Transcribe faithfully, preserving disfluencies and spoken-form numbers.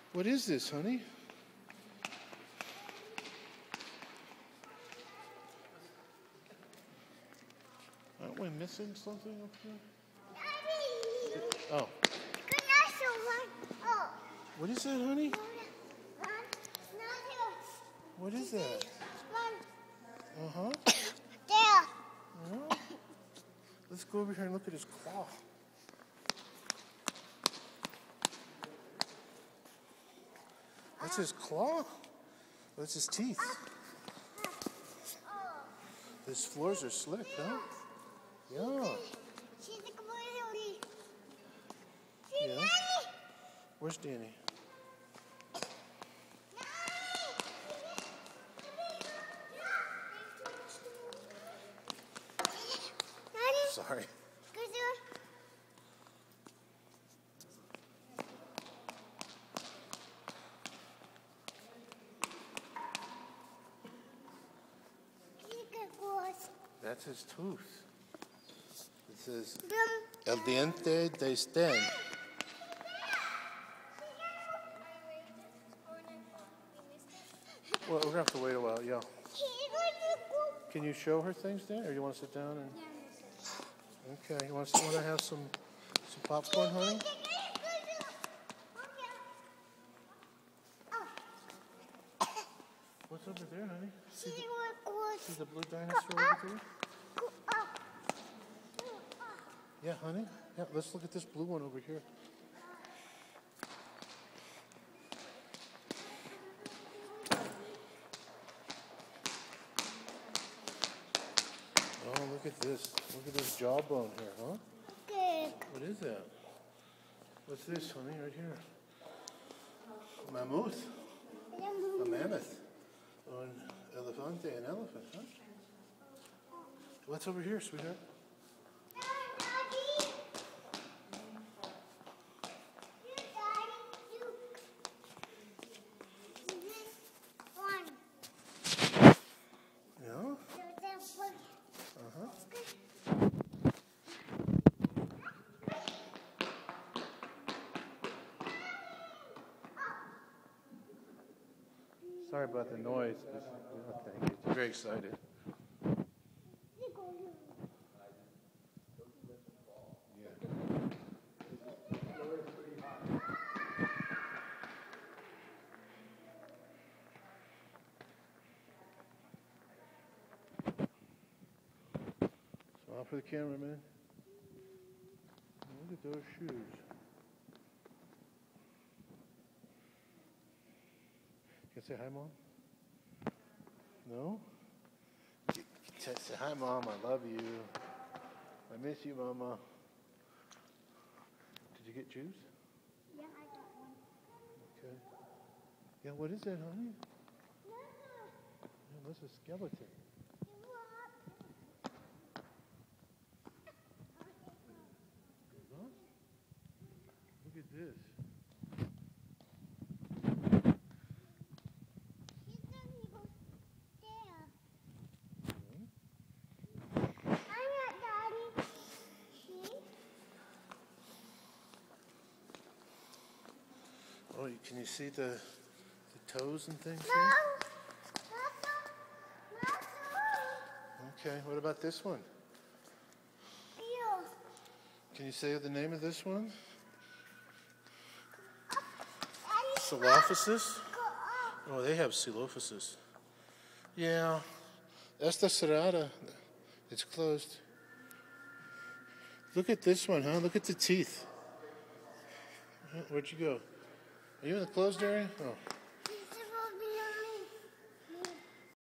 What is this, honey? Aren't we missing something up here? Daddy! Oh. Oh. What is that, honey? One, What is that? one. Uh-huh. There. Uh-huh. Let's go over here and look at his claw. That's his claw? That's his teeth. His floors are slick, huh? Yeah. Yeah. Where's Danny? Sorry. That's his tooth. It says El diente de Sten. Well, we're gonna have to wait a while. Yeah. Can you show her things, Dan, or you want to sit down and? Okay. You want to want to have some some popcorn, honey? What's over there, honey? See the, see the blue dinosaur over there? Yeah, honey. Yeah, let's look at this blue one over here. Oh, look at this. Look at this jawbone here, huh? What is that? What's this, honey, right here? Mammoth. A mammoth. Or an elefante, an elephant, huh? What's over here, sweetheart? Yeah? Uh-huh. Sorry about the noise. Okay, you're very excited. Smile for the cameraman. Look at those shoes. Can I say hi, Mom? No? Say hi, Mom. I love you. I miss you, Mama. Did you get shoes? Yeah, I got one. Okay. Yeah, what is that, honey? Yeah, that's a skeleton. Huh? Look at this. Oh, can you see the, the toes and things here? Okay, what about this one? Can you say the name of this one? Silophysis? Oh, they have Silophysis. Yeah, that's the Cerrada. It's closed. Look at this one, huh? Look at the teeth. Where'd you go? Are you in the closed area? Oh.